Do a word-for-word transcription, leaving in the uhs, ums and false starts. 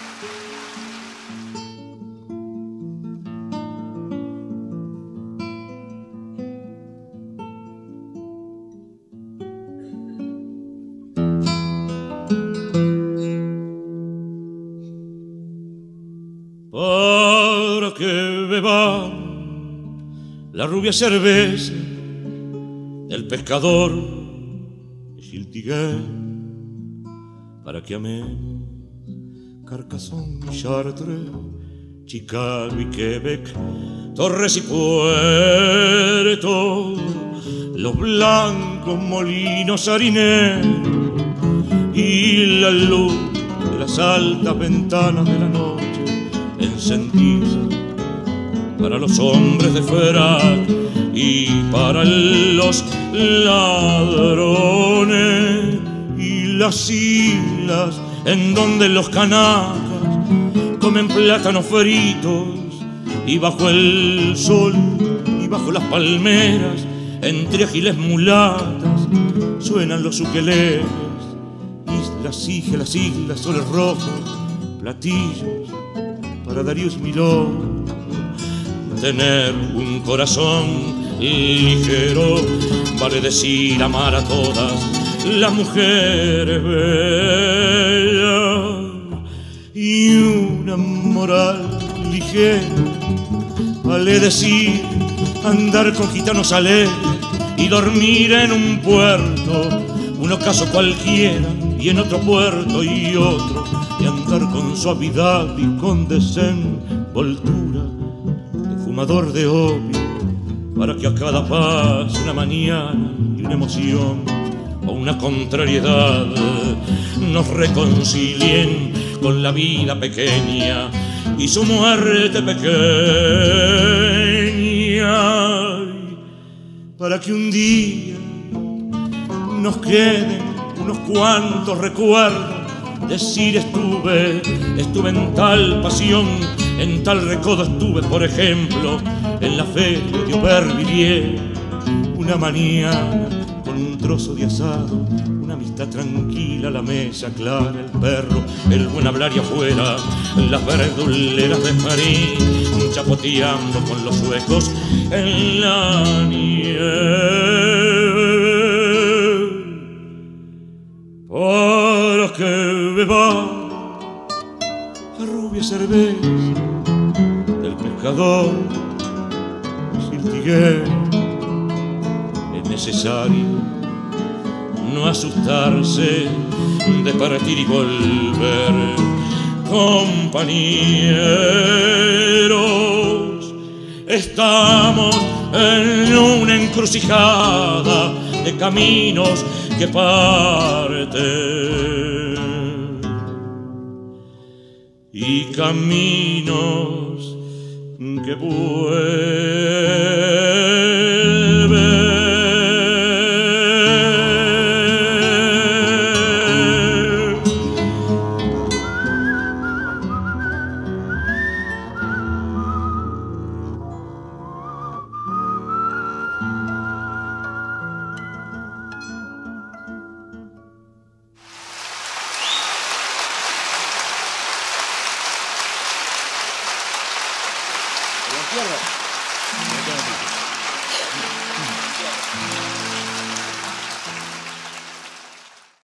Para que beba la rubia cerveza del pescador de Giltiguer, para que amemos Carcassonne y Chartres, Chicago y Quebec, Torres y Puerto, los blancos molinos harineros y la luz de las altas ventanas de la noche encendida para los hombres de fuera y para los ladrones, y las islas en donde los canacas comen plátanos fritos, y bajo el sol y bajo las palmeras entre ágiles mulatas suenan los ukeleles. Islas, islas, las islas, soles rojos, platillos para Darius Milhaud. Tener un corazón ligero vale decir amar a todas las mujeres bellas, y una moral ligera vale decir andar con gitanos alegres y dormir en un puerto, un ocaso cualquiera, y en otro puerto y otro, y andar con suavidad y con desenvoltura de fumador de opio, para que a cada paso una mañana y una emoción o una contrariedad nos reconcilien con la vida pequeña y su muerte pequeña, para que un día nos queden unos cuantos recuerdos, decir estuve, estuve en tal pasión, en tal recodo estuve, por ejemplo, en la feria de Aubervilliers, una mañana con un trozo de asado, una amistad tranquila, la mesa clara, el perro, el buen hablar y afuera, las verduleras de París, chapoteando con los suecos en la nieve. Para que beba la rubia cerveza del pescador Giltiguer, es necesario no asustarse de partir y volver, compañeros. Estamos en una encrucijada de caminos que parten y caminos que vuelven. Tierra.